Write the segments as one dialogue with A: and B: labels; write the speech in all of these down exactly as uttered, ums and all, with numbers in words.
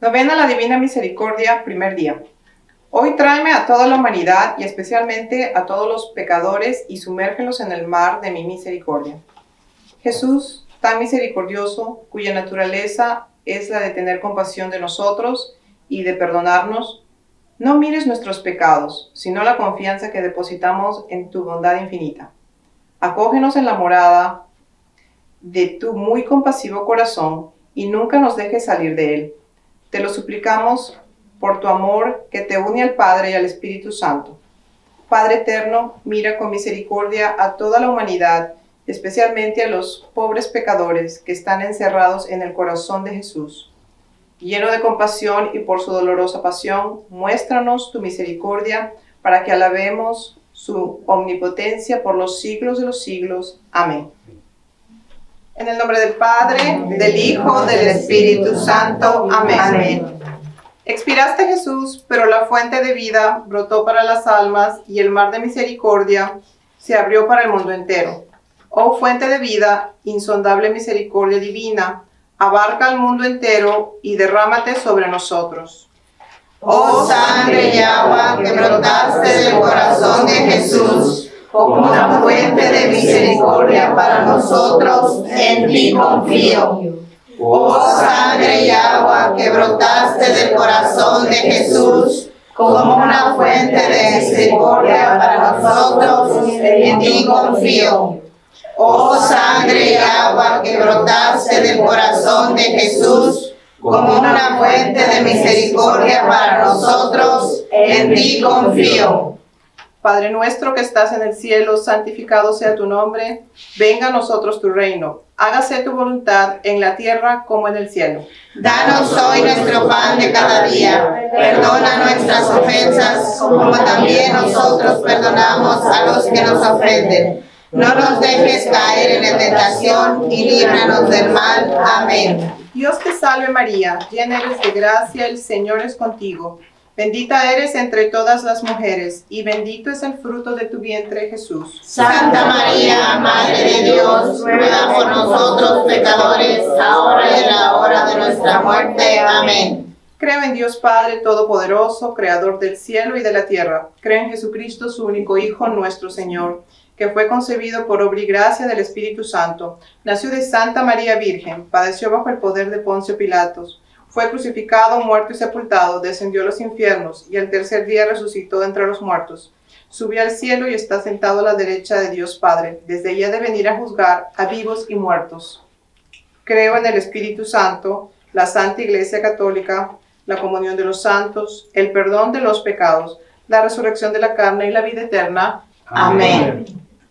A: Novena a la Divina Misericordia, primer día. Hoy tráeme a toda la humanidad y especialmente a todos los pecadores y sumérgelos en el mar de mi misericordia. Jesús, tan misericordioso, cuya naturaleza es la de tener compasión de nosotros y de perdonarnos, no mires nuestros pecados, sino la confianza que depositamos en tu bondad infinita. Acógenos en la morada de tu muy compasivo corazón y nunca nos dejes salir de él. Te lo suplicamos por tu amor que te une al Padre y al Espíritu Santo. Padre eterno, mira con misericordia a toda la humanidad, especialmente a los pobres pecadores que están encerrados en el corazón de Jesús. Lleno de compasión y por su dolorosa pasión, muéstranos tu misericordia para que alabemos su omnipotencia por los siglos de los siglos. Amén. En el nombre del Padre, del Hijo, del Espíritu Santo. Amén. Amén. Expiraste, Jesús, pero la fuente de vida brotó para las almas y el mar de misericordia se abrió para el mundo entero. Oh fuente de vida, insondable misericordia divina, abarca al mundo entero y derrámate sobre nosotros.
B: Oh sangre y agua que brotaste del corazón de Jesús, como una fuente de misericordia para nosotros, en ti confío. Oh sangre y agua que brotaste del corazón de Jesús, como una fuente de misericordia para nosotros, en ti confío. Oh sangre y agua que brotaste del corazón de Jesús, como una fuente de misericordia para nosotros, en ti confío.
A: Padre nuestro que estás en el cielo, santificado sea tu nombre. Venga a nosotros tu reino. Hágase tu voluntad en la tierra como en el cielo.
B: Danos hoy nuestro pan de cada día. Perdona nuestras ofensas, como también nosotros perdonamos a los que nos ofenden. No nos dejes caer en la tentación y líbranos del mal. Amén.
A: Dios te salve María, llena eres de gracia, el Señor es contigo. Bendita eres entre todas las mujeres, y bendito es el fruto de tu vientre, Jesús.
B: Santa María, Madre de Dios, ruega por nosotros pecadores, ahora y en la hora de nuestra muerte. Amén.
A: Creo en Dios Padre Todopoderoso, Creador del cielo y de la tierra. Creo en Jesucristo, su único Hijo, nuestro Señor, que fue concebido por obra y gracia del Espíritu Santo. Nació de Santa María Virgen, padeció bajo el poder de Poncio Pilatos. Fue crucificado, muerto y sepultado, descendió a los infiernos, y al tercer día resucitó de entre los muertos. Subió al cielo y está sentado a la derecha de Dios Padre. Desde allá de venir a juzgar a vivos y muertos. Creo en el Espíritu Santo, la Santa Iglesia Católica, la comunión de los santos, el perdón de los pecados, la resurrección de la carne y la vida eterna. Amén.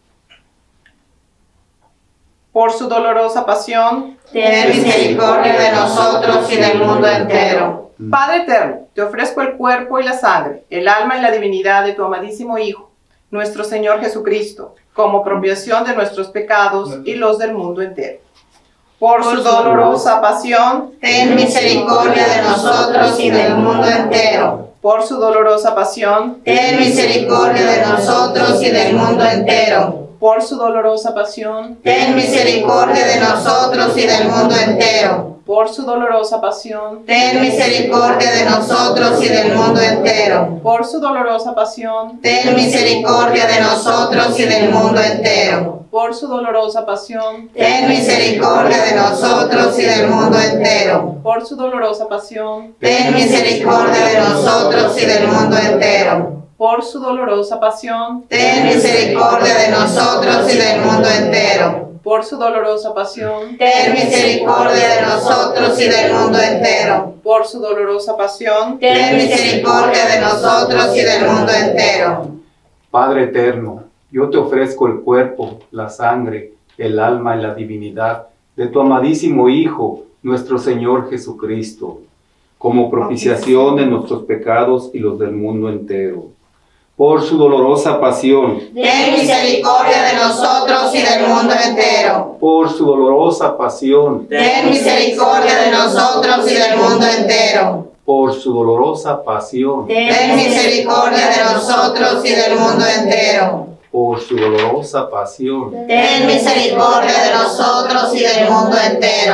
A: Por su dolorosa pasión,
B: ten misericordia de nosotros y del mundo entero.
A: Padre eterno, te ofrezco el cuerpo y la sangre, el alma y la divinidad de tu amadísimo Hijo, nuestro Señor Jesucristo, como propiciación de nuestros pecados y los del mundo entero. Por su dolorosa pasión,
B: ten misericordia de nosotros y del mundo entero.
A: Por su dolorosa pasión,
B: ten misericordia de nosotros y del mundo entero.
A: Por su dolorosa pasión,
B: ten misericordia de nosotros y del mundo entero.
A: Por su dolorosa pasión,
B: ten misericordia de nosotros y del mundo entero.
A: Por su dolorosa pasión,
B: ten misericordia de nosotros y del mundo entero.
A: Por su dolorosa pasión,
B: ten misericordia de nosotros y del mundo entero.
A: Por su dolorosa pasión,
B: ten misericordia de nosotros y del mundo entero.
A: Por su dolorosa pasión,
B: ten misericordia de nosotros y del mundo entero.
A: Por su dolorosa pasión,
B: ten misericordia de nosotros y del mundo entero.
A: Por su dolorosa pasión,
B: ten misericordia de nosotros y del mundo entero.
C: Padre eterno, yo te ofrezco el cuerpo, la sangre, el alma y la divinidad de tu amadísimo Hijo, nuestro Señor Jesucristo, como propiciación de nuestros pecados y los del mundo entero. Por su dolorosa pasión,
B: ten misericordia de nosotros y del mundo entero.
C: Por su dolorosa pasión,
B: ten misericordia de nosotros y del mundo entero.
C: Por su dolorosa pasión,
B: ten misericordia de nosotros y del mundo entero.
C: Por su dolorosa pasión,
B: ten misericordia de nosotros y del mundo entero.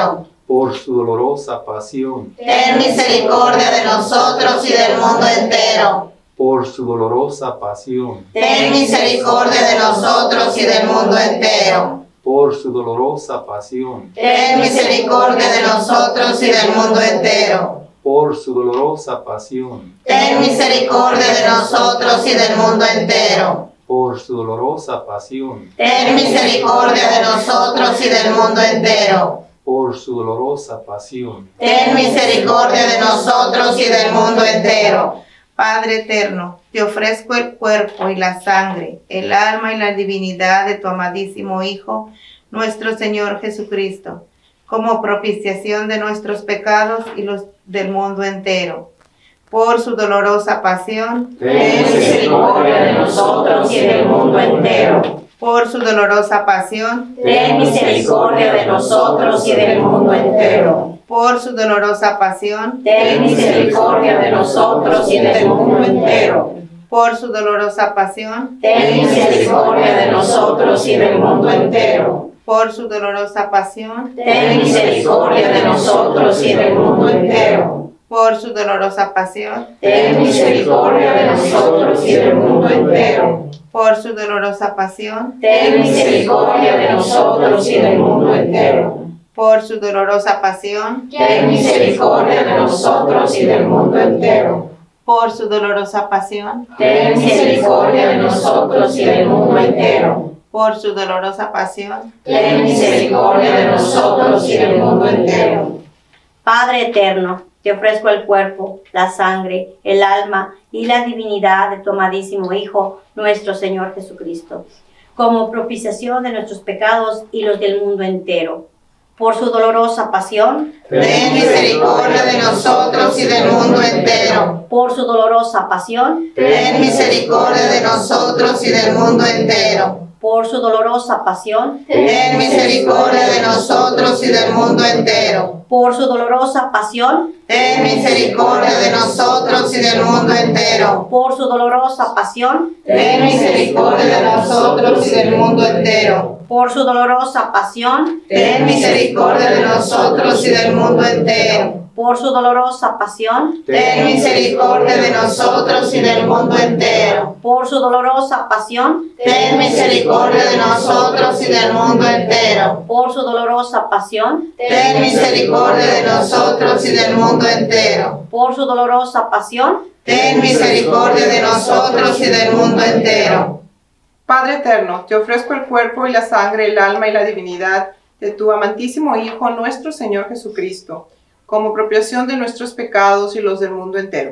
C: por su dolorosa pasión,
B: ten misericordia de nosotros y del mundo entero.
C: por su dolorosa pasión,
B: Ten misericordia de nosotros y del mundo entero.
C: por su dolorosa pasión,
B: Ten misericordia de nosotros y del mundo entero.
C: por su dolorosa pasión,
B: Ten misericordia de nosotros y del mundo entero.
C: por su dolorosa pasión,
B: Ten misericordia de nosotros y del mundo entero.
C: por su dolorosa pasión.
B: Ten misericordia de nosotros y del mundo entero.
D: Padre eterno, te ofrezco el cuerpo y la sangre, el alma y la divinidad de tu amadísimo Hijo, nuestro Señor Jesucristo, como propiciación de nuestros pecados y los del mundo entero. Por su dolorosa pasión,
B: Ten misericordia de nosotros y del mundo entero.
D: por su dolorosa pasión,
B: Ten misericordia de nosotros y del mundo entero.
D: por su dolorosa pasión,
B: Ten misericordia de nosotros y del mundo entero.
D: por su dolorosa pasión,
B: Ten misericordia de nosotros y del mundo entero.
D: por su dolorosa pasión,
B: Ten misericordia de nosotros y del mundo entero.
D: por su dolorosa pasión,
B: Ten misericordia de nosotros y del mundo entero.
D: por su dolorosa pasión,
B: Ten misericordia de nosotros y del mundo entero.
D: por su dolorosa pasión,
B: Ten misericordia de nosotros y del mundo entero.
D: por su dolorosa pasión,
B: Ten misericordia de nosotros y del mundo entero.
D: por su dolorosa pasión.
B: Ten misericordia de nosotros y del mundo entero.
E: Padre eterno, te ofrezco el cuerpo, la sangre, el alma y la divinidad de tu amadísimo Hijo, nuestro Señor Jesucristo, como propiciación de nuestros pecados y los del mundo entero. Por su dolorosa pasión,
B: Ten misericordia de nosotros y del mundo entero.
E: por su dolorosa pasión,
B: Ten misericordia de nosotros y del mundo entero.
E: por su dolorosa pasión,
B: Ten misericordia de nosotros y del mundo entero.
E: por su dolorosa pasión,
B: Ten misericordia de nosotros y del mundo entero.
E: por su dolorosa pasión,
B: Ten misericordia de nosotros y del mundo entero.
E: por su dolorosa pasión,
B: Ten misericordia de nosotros y del mundo entero.
E: por su dolorosa pasión,
B: Ten misericordia de nosotros y del mundo entero.
E: por su dolorosa pasión,
B: Ten misericordia de nosotros y del mundo entero.
E: por su dolorosa pasión,
B: Ten misericordia de nosotros y del mundo entero.
E: por su dolorosa pasión,
B: Ten misericordia de nosotros y del mundo entero.
A: Padre eterno, te ofrezco el cuerpo y la sangre, el alma y la divinidad de tu amantísimo Hijo, nuestro Señor Jesucristo, como propiciación de nuestros pecados y los del mundo entero.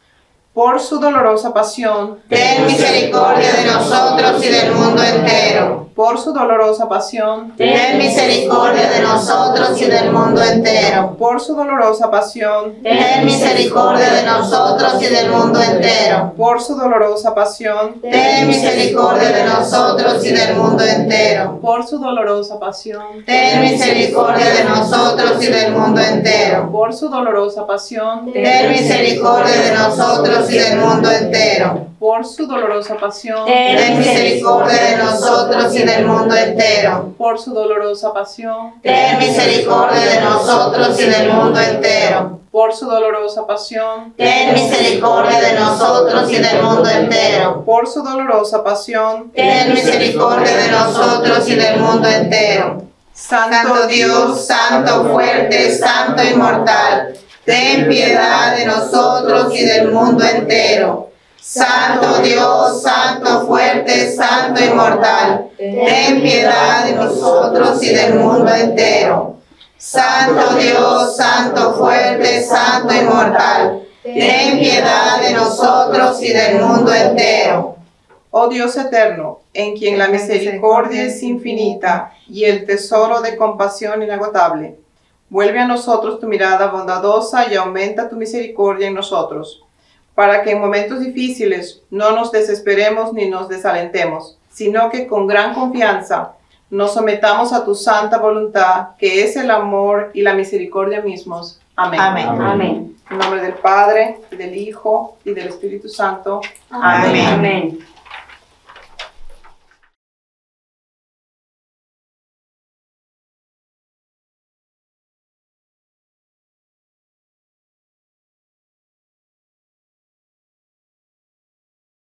A: Por su dolorosa pasión,
B: Ten misericordia de nosotros y del mundo entero.
A: por su dolorosa pasión,
B: Ten misericordia de nosotros y del mundo entero.
A: por su dolorosa pasión,
B: Ten misericordia de nosotros y del mundo entero.
A: por su dolorosa pasión,
B: Ten misericordia de nosotros y del mundo entero.
A: por su dolorosa pasión,
B: Ten misericordia de nosotros y del mundo entero.
A: por su dolorosa pasión,
B: Ten misericordia de nosotros y del mundo entero.
A: por su dolorosa pasión,
B: Ten misericordia de nosotros y del mundo entero.
A: por su dolorosa pasión,
B: Ten misericordia de nosotros y del mundo entero.
A: por su dolorosa pasión,
B: Ten misericordia de nosotros y del mundo entero.
A: por su dolorosa pasión.
B: Ten misericordia de nosotros y del mundo entero. Santo Dios, Santo fuerte, Santo inmortal, ten piedad de nosotros y del mundo entero. Santo Dios, Santo fuerte, Santo inmortal, ten piedad de nosotros y del mundo entero. Santo Dios, Santo fuerte, Santo inmortal, ten piedad de nosotros y del mundo entero.
A: Oh Dios eterno, en quien la misericordia es infinita y el tesoro de compasión inagotable, vuelve a nosotros tu mirada bondadosa y aumenta tu misericordia en nosotros, para que en momentos difíciles no nos desesperemos ni nos desalentemos, sino que con gran confianza nos sometamos a tu santa voluntad, que es el amor y la misericordia mismos. Amén.
D: Amén.
E: Amén.
A: En nombre del Padre, y del Hijo, y del Espíritu Santo.
D: Amén.
E: Amén.